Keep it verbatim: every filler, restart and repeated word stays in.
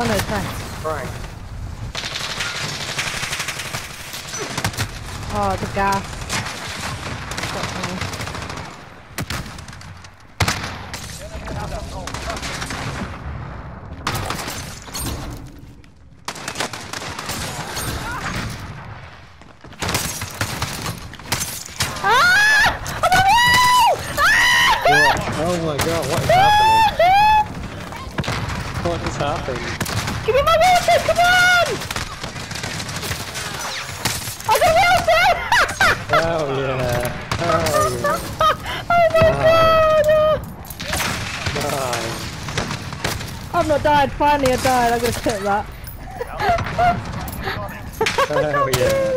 Oh no, Frank. Frank. Oh, the gas. Got me. Ah! I'm on you! Ah! What? Oh my god, what is happening? What has happened? Give me my water, come on! I got water! Oh yeah. Oh yeah. Oh my Nice. god! Nice. I've not died, finally I died, I'm gonna clip that. Oh yeah.